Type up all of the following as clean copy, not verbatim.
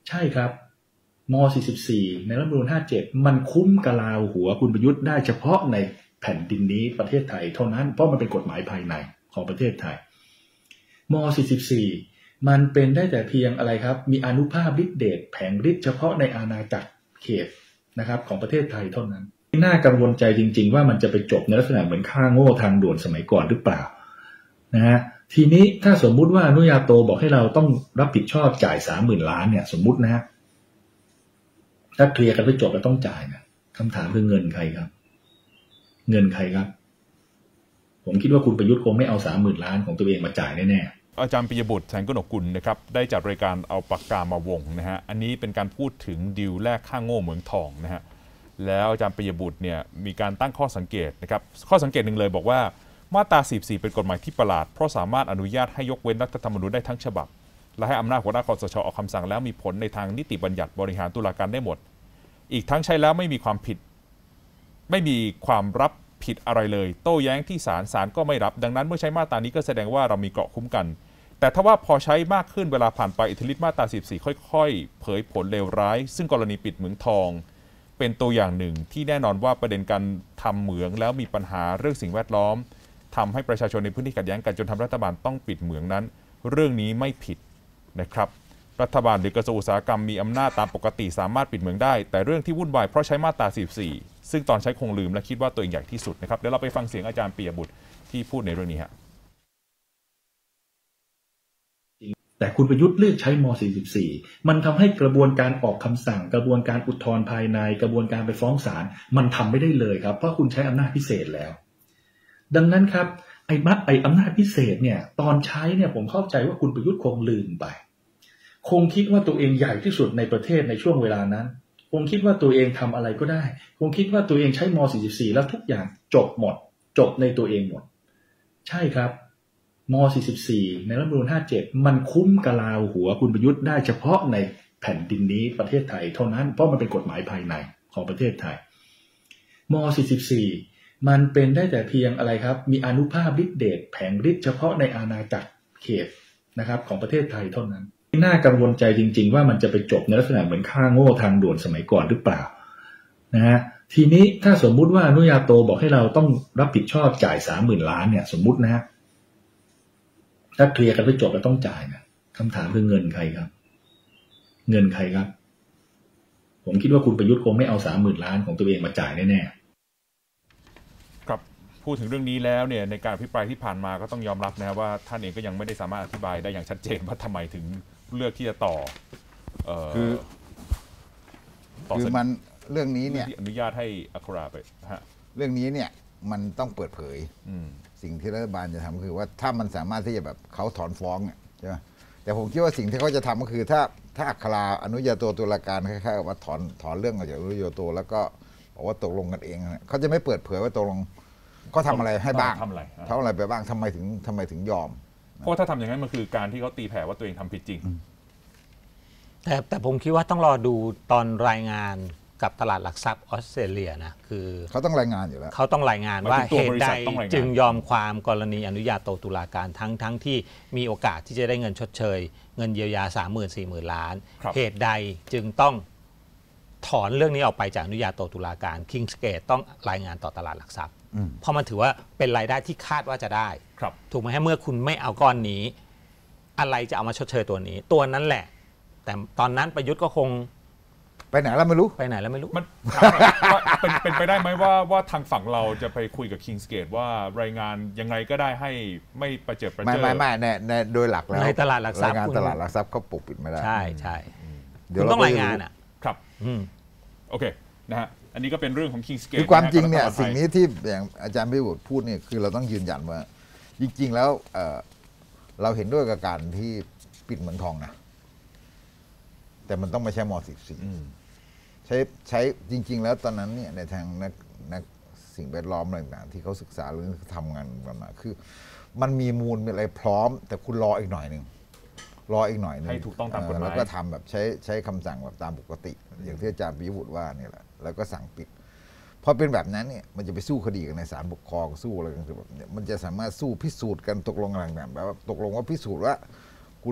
ใช่ครับม.44 ในรัฐธรรมนูญ57มันคุ้มกะลาหัวคุณประยุทธ์ได้เฉพาะในแผ่นดินนี้ประเทศไทยเท่านั้นเพราะมันเป็นกฎหมายภายในของประเทศไทยม.44 มันเป็นได้แต่เพียงอะไรครับมีอานุภาพฤทธิเดชแผงฤทธิ์เฉพาะในอาณาจักรเขตนะครับของประเทศไทยเท่านั้นน่ากังวลใจจริงๆว่ามันจะไปจบในลักษณะเหมือนฆ่าโง่ทางด่วนสมัยก่อนหรือเปล่านะฮะทีนี้ถ้าสมมุติว่าอนุญาโตบอกให้เราต้องรับผิดชอบจ่าย 30,000 ล้านเนี่ยสมมุตินะฮะถ้าเคลียร์กันไม่จบแล้วต้องจ่ายนะคำถามคือเงินใครครับเงินใครครับผมคิดว่าคุณประยุทธ์คงไม่เอา 30,000 ล้านของตัวเองมาจ่ายแน่ๆอาจารย์ปิยบุตรแสงกนกกุลนะครับได้จัดรายการเอาปากกามาวงนะฮะอันนี้เป็นการพูดถึงดีลแรกค่าโง่เหมืองทองนะฮะแล้วอาจารย์ปิยบุตรเนี่ยมีการตั้งข้อสังเกตนะครับข้อสังเกตหนึ่งเลยบอกว่ามาตรา 44 เป็นกฎหมายที่ประหลาดเพราะสามารถอนุญาตให้ยกเว้นรัฐธรรมนูญได้ทั้งฉบับและให้อำนาจหัวหน้าคสช.ออกคำสั่งแล้วมีผลในทางนิติบัญญัติบริหารตุลาการได้หมดอีกทั้งใช้แล้วไม่มีความผิดไม่มีความรับผิดอะไรเลยโต้แย้งที่ศาลก็ไม่รับดังนั้นเมื่อใช้มาตรานี้ก็แสดงว่าเรามีเกราะคุ้มกันแต่ถ้าว่าพอใช้มากขึ้นเวลาผ่านไปอิทธิฤทธิ์มาตรา 44 ค่อยๆเผยผลเลวร้ายซึ่งกรณีปิดเหมืองทองเป็นตัวอย่างหนึ่งที่แน่นอนว่าประเด็นการทำเหมืองแล้วมีปัญหาเรื่องสิ่งแวดล้อมทำให้ประชาชนในพื้นที่ขัดแย้งกันจนทำรัฐบาลต้องปิดเหมืองนั้นเรื่องนี้ไม่ผิดนะครับรัฐบาลหรือกระทรวงอุตสาหกรรมมีอำนาจตามปกติสามารถปิดเหมืองได้แต่เรื่องที่วุ่นวายเพราะใช้มาตรา 44 ซึ่งตอนใช้คงลืมและคิดว่าตัวเองใหญ่ที่สุดนะครับเดี๋ยวเราไปฟังเสียงอาจารย์ปิยบุตรที่พูดในเรื่องนี้ฮะแต่คุณประยุทธ์เลือกใช้ม.44 มันทำให้กระบวนการออกคำสั่งกระบวนการอุทธรณ์ภายในกระบวนการไปฟ้องศาลมันทำไม่ได้เลยครับเพราะคุณใช้อำนาจพิเศษแล้วดังนั้นครับไอ้อำนาจพิเศษเนี่ยตอนใช้เนี่ยผมเข้าใจว่าคุณประยุทธ์คงลืมไปคงคิดว่าตัวเองใหญ่ที่สุดในประเทศในช่วงเวลานั้นคงคิดว่าตัวเองทำอะไรก็ได้คงคิดว่าตัวเองใช้ม.44 แล้วทุกอย่างจบหมดจบในตัวเองหมดใช่ครับม.44 ในรัฐธรรมนูญ57มันคุ้มกะลาหัวคุณประยุทธ์ได้เฉพาะในแผ่นดินนี้ประเทศไทยเท่านั้นเพราะมันเป็นกฎหมายภายในของประเทศไทยม.44 มันเป็นได้แต่เพียงอะไรครับมีอานุภาพฤทธิเดชแผงฤทธิ์เฉพาะในอาณาจักรเขตนะครับของประเทศไทยเท่านั้นน่ากังวลใจจริงๆว่ามันจะไปจบในลักษณะเหมือนฆ่าโง่ทางด่วนสมัยก่อนหรือเปล่านะฮะทีนี้ถ้าสมมุติว่าอนุญาโตบอกให้เราต้องรับผิดชอบจ่าย 30,000 ล้านเนี่ยสมมุตินะฮะถ้าเคลียร์กันไม่จบแล้วต้องจ่ายนะคำถามคือเงินใครครับเงินใครครับผมคิดว่าคุณประยุทธ์คงไม่เอา 30,000 ล้านของตัวเองมาจ่ายแน่ๆครับพูดถึงเรื่องนี้แล้วเนี่ยในการอภิปรายที่ผ่านมาก็ต้องยอมรับนะครับว่าท่านเองก็ยังไม่ได้สามารถอธิบายได้อย่างชัดเจนว่าทำไมถึงเลือกที่จะต่อมันเรื่องนี้เนี่ยอนุญาตให้อัคราไปฮะเรื่องนี้เนี่ยมันต้องเปิดเผยสิ่งที่รัฐบาลจะทำคือว่าถ้ามันสามารถที่จะแบบเขาถอนฟ้องใช่ไหมแต่ผมคิดว่าสิ่งที่เขาจะทำก็คือถ้าอัคราอนุญาโตตุลาการคล้ายๆว่าถอนเรื่องออกจากอนุญาโตแล้วก็บอกว่าตกลงกันเองเขาจะไม่เปิดเผยว่าตกลงก็ทำอะไรให้บ้างทำอะไรไปบ้างทำไมถึงยอมเพราะถ้าทำอย่างนั้นมันคือการที่เขาตีแผ่ว่าตัวเองทำผิดจริงแต่ผมคิดว่าต้องรอดูตอนรายงานกับตลาดหลักทรัพย์ออสเตรเลียนะคือเขาต้องรายงานอยู่แล้วเขาต้องรายงานว่าเหตุใดจึงยอมความกรณีอนุญาโตตุลาการทั้งที่มีโอกาสที่จะได้เงินชดเชยเงินเยียวยา 30,000-40,000 ล้านเหตุใดจึงต้องถอนเรื่องนี้ออกไปจากอนุญาโตตุลาการ King's Gate ต้องรายงานต่อตลาดหลักทรัพย์เพราะมันถือว่าเป็นรายได้ที่คาดว่าจะได้ถูกไหมเมื่อคุณไม่เอาก้อนนี้อะไรจะเอามาชดเชยตัวนี้ตัวนั้นแหละแต่ตอนนั้นประยุทธ์ก็คงไปไหนแล้วไม่รู้มันเป็นไปได้ไหมว่าทางฝั่งเราจะไปคุยกับ King's Gate ว่ารายงานยังไงก็ได้ให้ไม่ประเจิดประเจิดไม่ในโดยหลักแล้วในตลาดหลักทรัพย์รายงานตลาดหลักทรัพย์เขาปกปิดไม่ได้ใช่เดี๋ยวต้องรายงานครับโอเคนะฮะอันนี้ก็เป็นเรื่องของ King's Gate คือความจริงเนี่ยสิ่งนี้ที่อย่างอาจารย์พิบูลพูดเนี่ยคือเราต้องยืนยันว่าจริงๆแล้วเราเห็นด้วยกับการที่ปิดเหมืองทองนะแต่มันต้องไม่ใช่ม.44ใช้จริงๆแล้วตอนนั้นเนี่ยในทางนักสิ่งแวดล้อมอะไรต่างๆที่เขาศึกษาหรือทำงานกันมาคือมันมีมูลมีอะไรพร้อมแต่คุณรออีกหน่อยหนึ่งให้ถูกต้องตามกฎหมายแล้วก็ทำแบบใช้คำสั่งแบบตามปกติอย่างที่อาจารย์ปิยบุตรว่าเนี่ยแหละแล้วก็สั่งปิดพอเป็นแบบนั้นเนี่ยมันจะไปสู้คดีกันในศาลปกครองสู้อะไรกันคือแบบมันจะสามารถสู้พิสูจน์กันตกลงต่างๆแบบว่าตกลงว่าพิสูจน์ว่าคุณเนี่ย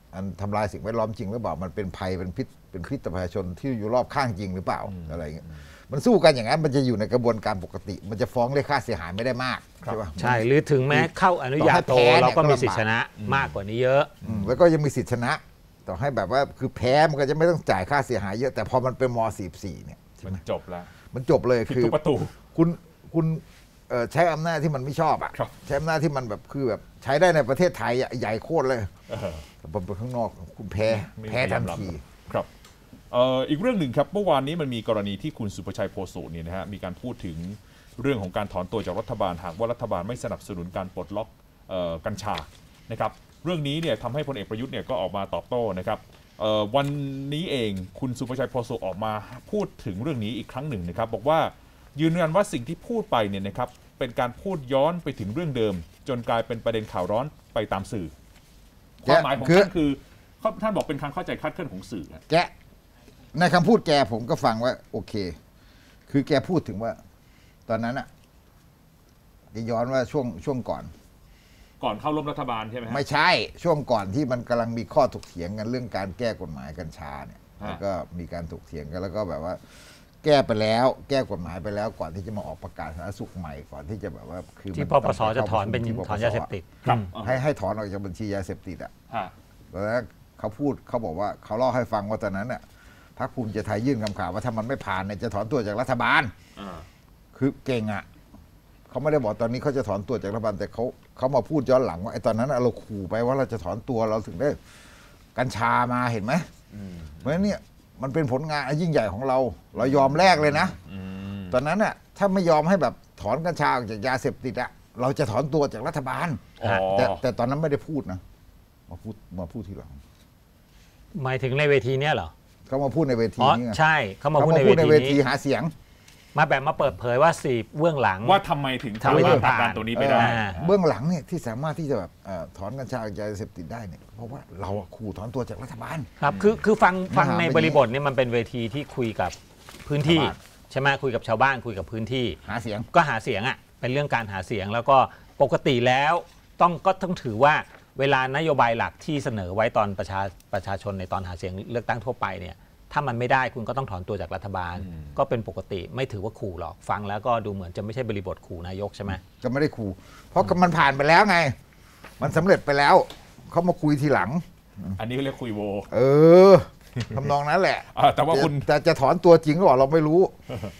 อันทำลายสิ่งแวดล้อมจริงหรือเปล่ามันเป็นภัยเป็นพิษต่อประชาชนที่อยู่รอบข้างจริงหรือเปล่าอะไรเงี้ยมันสู้กันอย่างนั้นมันจะอยู่ในกระบวนการปกติมันจะฟ้องเรียกค่าเสียหายไม่ได้มากใช่ป่ะใช่หรือถึงแม้เข้าอนุญาโตเราก็มีสิทธิชนะมากกว่านี้เยอะแล้วก็ยังมีสิทธิชนะต่อให้แบบว่าคือแพ้มันก็จะไม่ต้องจ่ายค่าเสียหายเยอะแต่พอมันเป็นม.44เนี่ยมันจบแล้วมันจบเลยคือประตูคุณใช้อำนาจที่มันไม่ชอบอ่ะใช้อำนาจที่มันแบบคือแบบใช้ได้ในประเทศไทยใหญ่โคตรเลยแต่พอไปข้างนอกคุณแพ้ทันทีครับอีกเรื่องหนึ่งครับเมื่อวานนี้มันมีกรณีที่คุณสุประชัยโพสุเนี่ยนะฮะมีการพูดถึงเรื่องของการถอนตัวจากรัฐบาลหากว่ารัฐบาลไม่สนับสนุนการปลดล็อกกัญชานะครับเรื่องนี้เนี่ยทำให้พลเอกประยุทธ์เนี่ยก็ออกมาตอบโต้นะครับวันนี้เองคุณสุประชัยโพสุออกมาพูดถึงเรื่องนี้อีกครั้งหนึ่งนะครับบอกว่ายืนยันว่าสิ่งที่พูดไปเนี่ยนะครับเป็นการพูดย้อนไปถึงเรื่องเดิมจนกลายเป็นประเด็นข่าวร้อนไปตามสื่อความหมายของท่านคือท่านบอกเป็นการเข้าใจคลาดเคลื่อนของสื่อแกในคำพูดแกผมก็ฟังว่าโอเคคือแกพูดถึงว่าตอนนั้นอะจะย้อนว่าช่วงก่อนเข้าร่วมรัฐบาลใช่ไหมไม่ใช่ช่วงก่อนที่มันกำลังมีข้อถกเถียงกันเรื่องการแก้กฎหมายกัญชาเนี่ยแล้วก็มีการถกเถียงกันแล้วก็แบบว่าแก้ไปแล้วแก้กฎหมายไปแล้วก่อนที่จะมาออกประกาศสาธารณสุขใหม่ก่อนที่จะแบบว่าคือที่ปปสจะถอนเป็นถอนยาเสพติดให้ถอนออกจากบัญชียาเสพติดอ่ะแล้วเขาบอกว่าเขาเล่าให้ฟังว่าตอนนั้นน่ะพรรคภูมิใจไทยยื่นคำขาว่าถ้ามันไม่ผ่านเนี่ยจะถอนตัวจากรัฐบาลคือเก่งอ่ะเขาไม่ได้บอกตอนนี้เขาจะถอนตัวจากรัฐบาลแต่เขามาพูดย้อนหลังว่าไอ้ตอนนั้นเราขู่ไปว่าเราจะถอนตัวเราถึงได้กัญชามาเห็นไหมเพราะฉะนั้นเนี่ยมันเป็นผลงานยิ่งใหญ่ของเรายอมแลกเลยนะตอนนั้นน่ะถ้าไม่ยอมให้แบบถอนกัญชาออกจากยาเสพติดอะเราจะถอนตัวจากรัฐบาลแต่ตอนนั้นไม่ได้พูดนะมาพูดทีหลังหมายถึงในเวทีเนี้ยเหรอเขามาพูดในเวทีนี้ใช่เขามาพูดในเวทีหาเสียงมาเปิดเผยว่าเบื้องหลังว่าทำไมถึงผลักดันตัวนี้ไม่ได้เบื้องหลังเนี่ยที่สามารถที่จะแบบถอนกัญชาจากยาเสพติดได้เนี่ยเพราะว่าเราขู่ถอนตัวจากรัฐบาลครับคือฟังในบริบทเนี่ยมันเป็นเวทีที่คุยกับพื้นที่ใช่ไหมคุยกับชาวบ้านคุยกับพื้นที่หาเสียงก็หาเสียงอ่ะเป็นเรื่องการหาเสียงแล้วก็ปกติแล้วก็ต้องถือว่าเวลานโยบายหลักที่เสนอไว้ตอนประชาชนในตอนหาเสียงเลือกตั้งทั่วไปเนี่ยถ้ามันไม่ได้คุณก็ต้องถอนตัวจากรัฐบาลก็เป็นปกติไม่ถือว่าขู่หรอกฟังแล้วก็ดูเหมือนจะไม่ใช่บริบทขู่นายกใช่ไหมก็ไม่ได้ขู่เพราะมันผ่านไปแล้วไงมันสำเร็จไปแล้วเขามาคุยทีหลังอันนี้เรียกคุยโวทำนองนั้นแหละแต่ว่าคุณจะถอนตัวจริงหรือเปล่าเราไม่รู้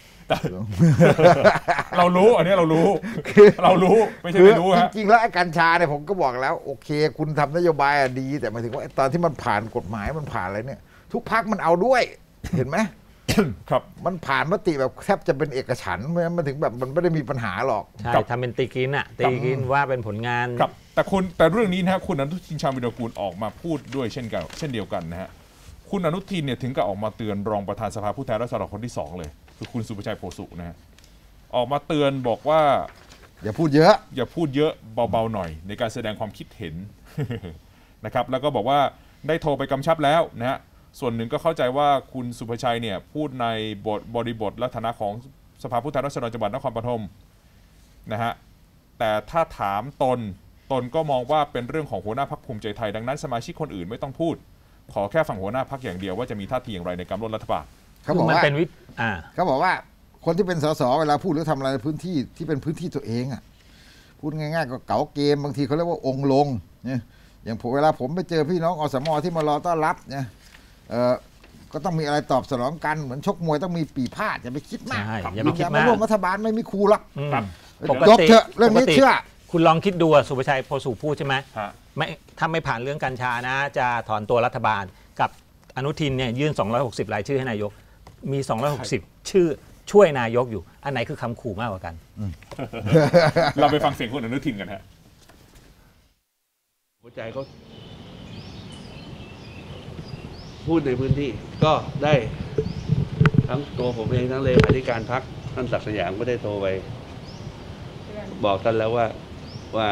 เรารู้อันนี้เรารู้ไม่ใช่ไม่รู้จริงๆแล้วกัญชาเนี่ยผมก็บอกแล้วโอเคคุณทำนโยบายดีแต่หมายถึงว่าตอนที่มันผ่านกฎหมายมันผ่านอะไรเนี่ยทุกพรรคมันเอาด้วยเห็นไหมครับมันผ่านมติแบบแทบจะเป็นเอกฉันท์มันถึงแบบมันไม่ได้มีปัญหาหรอกใช่ทำเป็นตีกินว่าเป็นผลงานครับแต่เรื่องนี้นะฮะคุณอนุทินชาญวิรากูลออกมาพูดด้วยเช่นเดียวกันนะฮะคุณอนุทินเนี่ยถึงกับออกมาเตือนรองประธานสภาผู้แทนราษฎรคนที่2เลยคือคุณสุประชัยโพสุนะฮะออกมาเตือนบอกว่าอย่าพูดเยอะเบาๆหน่อยในการแสดงความคิดเห็นนะครับแล้วก็บอกว่าได้โทรไปกำชับแล้วนะฮะส่วนหนึ่งก็เข้าใจว่าคุณสุภชัยเนี่ยพูดในบริบทและฐานะของสภาผู้แทนราษฎรจังหวัดนครปฐมนะฮะแต่ถ้าถามตนก็มองว่าเป็นเรื่องของหัวหน้าพรรคภูมิใจไทยดังนั้นสมาชิกคนอื่นไม่ต้องพูดขอแค่ฝั่งหัวหน้าพรรคอย่างเดียวว่าจะมีท่าทีอย่างไรในการร่วมรัฐบาลเขาบอกว่าคนที่เป็นสสเวลาพูดหรือทำอะไรในพื้นที่ที่เป็นพื้นที่ตัวเองอ่ะพูดง่ายๆก็เก๋าเกมบางทีเขาเรียกว่าองค์ลงเนี่ยอย่างเวลาผมไปเจอพี่น้องอสม.ที่มารอต้อนรับเนี่ยก็ต้องมีอะไรตอบสนองกันเหมือนชกมวยต้องมีปีพาดอย่าไปคิดมากอย่ามาร่วมรัฐบาลไม่มีครูหรอกจบเถอะเรื่องนี้เชื่อคุณลองคิดดูสุประชัยโพสุพูดใช่ไหมไม่ถ้าไม่ผ่านเรื่องกัญชานะจะถอนตัวรัฐบาลกับอนุทินเนี่ยยื่น260รายชื่อให้นายกมี260ชื่อช่วยนายกอยู่อันไหนคือคำขู่มากกว่ากันเราไปฟังเสียงคุณอนุทินกันฮะหัวใจเขาพูดในพื้นที่ก็ได้ทั้งตัวผมเองทั้งเลขาธิการพรรคท่านศักดิ์สยามก็ได้โทรไปบอกท่านแล้วว่า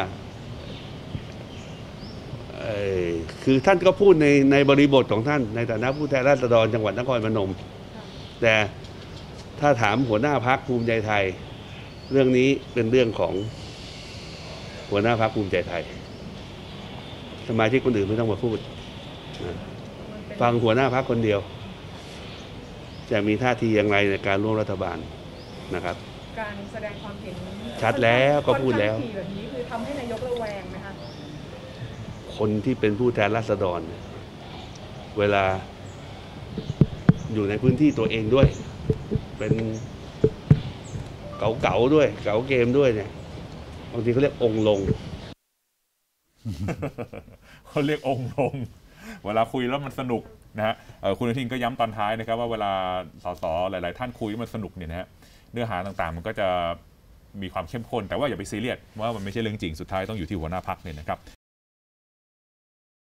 คือท่านก็พูดในบริบทของท่านในฐานะผู้แทนราษฎรจังหวัดนครพนมแต่ถ้าถามหัวหน้าพรรคภูมิใจไทยเรื่องนี้เป็นเรื่องของหัวหน้าพรรคภูมิใจไทยสมาชิกคนอื่นไม่ต้องมาพูดฟังหัวหน้าพรรคคนเดียวจะมีท่าทีอย่างไรในการร่วมรัฐบาลนะครับการแสดงความเห็นชัดแล้วก็พูดแล้วแบบนี้คือทำให้นายกระแวงไหมคะคนที่เป็นผู้แทนราษฎรเวลาอยู่ในพื้นที่ตัวเองด้วยเป็นเก๋าด้วยเก๋าเกมด้วยเนี่ยบางทีเขาเรียกองค์ลงเขาเรียกองค์ลงเวลาคุยแล้วมันสนุกนะฮะคุณอนุทินก็ย้ำตอนท้ายนะครับว่าเวลาสสหลายๆท่านคุยมันสนุกเนี่ยนะฮะเนื้อหาต่างๆมันก็จะมีความเข้มข้นแต่ว่าอย่าไปซีเรียสว่ามันไม่ใช่เรื่องจริงสุดท้ายต้องอยู่ที่หัวหน้าพรรคเนี่ยนะครับ